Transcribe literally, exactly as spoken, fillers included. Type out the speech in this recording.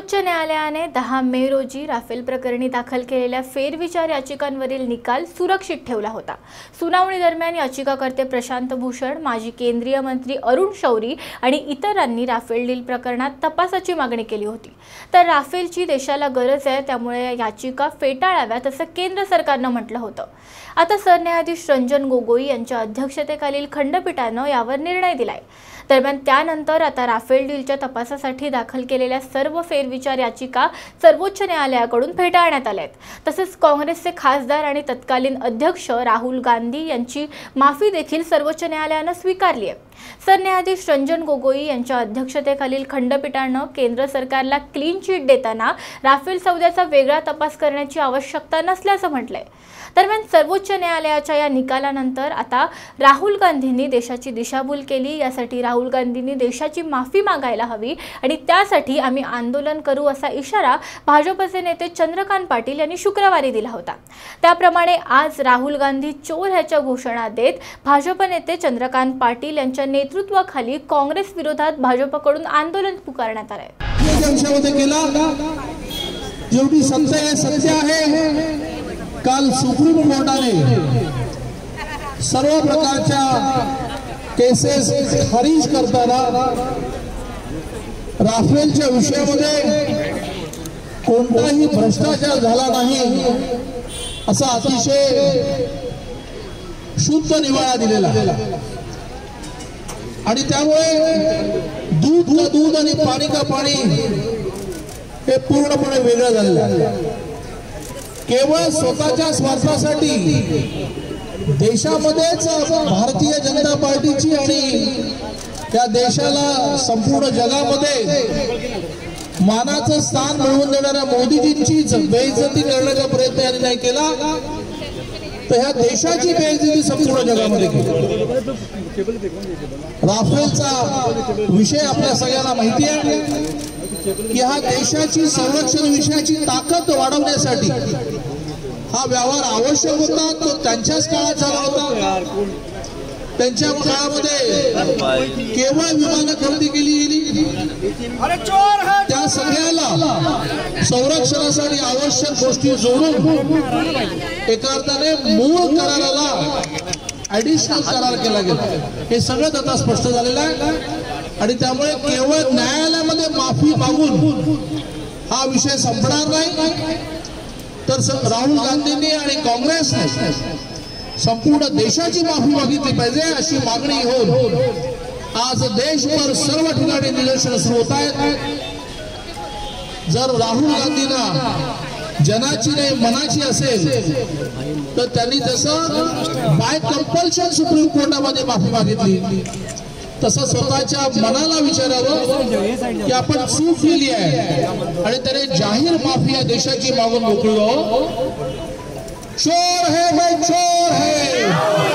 सर्वोच्च न्यायालयाने दहा मे रोजी राफेल प्रकरणी दाखल केलेल्या फेरविचार याचिकांवरील निकाल सुरक्षित ठेवला होता। सुनावणी दरम्यान याचिकाकर्ते प्रशांत भूषण, माजी केंद्रीय मंत्री अरुण शौरी आणि इतरांनी राफेल डील प्रकरणात तपासाची मागणी केली होती। तर राफेलची देशाला गरज आहे, त्यामुळे या याचिका फेटाळाव्यात असं केंद्र सरकारनं म्हटलं होतं। आता सरन्यायाधीश रंजन गोगोई यांच्या अध्यक्षतेखालील खंडपीठानं यावर निर्णय दिलाय। दरम्यान त्यानंतर आता राफेल डीलच्या तपासासाठी दाखल केलेल्या सर्व फेरविचार याचिका सर्वोच्च न्यायालयाकडून फेटाळण्यात आल्या आहेत। तसेच काँग्रेसचे खासदार आणि तत्कालीन अध्यक्ष राहुल गांधी यांची माफी देखील सर्वोच्च न्यायालयानं स्वीकारली आहे। सरन्यायाधीश रंजन गोगोई यांच्या अध्यक्षतेखालील खंडपीठानं केंद्र सरकारला क्लीन चिट देताना राफेल सौद्याचा वेगळा तपास करण्याची आवश्यकता नसल्याचं म्हटलंय। दरम्यान सर्वोच्च न्यायालयाच्या या निकालानंतर आता राहुल गांधींनी देशाची दिशाभूल केली, यासाठी राहुल गांधींनी देशाची माफी मागायला हवी आणि त्यासाठी आम्ही आंदोलन करू असा इशारा भाजपचे नेते चंद्रकांत पाटील यांनी शुक्रवारी दिला होता। त्याप्रमाणे आज राहुल गांधी चोर ह्याच्या घोषणा देत भाजप नेते चंद्रकांत पाटील यांच्या नेतृत्वाखाली काँग्रेस विरोधात भाजपकडून आंदोलन पुकारण्यात आलंय। जेवढी सत्य आहे सत्य आहे। काल सुप्रीम कोर्टाने सर्व प्रकारच्या केसेस खारिज करताना राफेलच्या विषयामध्ये कोणताही भ्रष्टाचार झाला नाही असा अतिशय शुद्ध निवाडा दिलेला आणि त्यामुळे दूध का दूध आणि पाणी का पाणी हे पूर्णपणे वेगळं झालेलं आहे। केवळ स्वतःच्या स्वार्थासाठी देशामध्येच भारतीय जनता पार्टीची आणि त्या देशाला संपूर्ण जगामध्ये मानाचं स्थान मिळवून देणाऱ्या मोदीजींचीच बेइज्जती करण्याचा प्रयत्न यांनी नाही केला, तर ह्या देशाची बेइज्जती संपूर्ण जगामध्ये केली। राफेलचा विषय आपल्या सगळ्यांना माहिती आहे की हा देशाची संरक्षण विषयाची ताकद वाढवण्यासाठी हा व्यवहार आवश्यक होता। तो त्यांच्याच काळात झाला होता। त्यांच्या काळामध्ये केवळ विमानं खरेदी केली गेली, त्या सगळ्याला संरक्षणासाठी आवश्यक गोष्टी जोडून एका अर्थाने मूळ कराराला ऍडिशनल करार केला गेला। हे सगळं आता स्पष्ट झालेलं आहे आणि त्यामुळे केवळ न्यायालयामध्ये माफी मागून हा विषय संपणार नाही, तर राहुल गांधींनी आणि काँग्रेसने संपूर्ण देशाची माफी मागितली पाहिजे अशी मागणी होऊन आज देशभर सर्व ठिकाणी निदर्शन सुरू होत आहेत। जर राहुल गांधींना जनाची नाही मनाची असेल तर त्यांनी तसं बाय कंपल्शन सुप्रीम कोर्टामध्ये माफी मागितली, तसं स्वतःच्या मनाला विचारावं की आपण चूक केली आहे आणि त्याने जाहीर माफी या देशाची मागून मोकळी हो। चोर है भाई चोर है।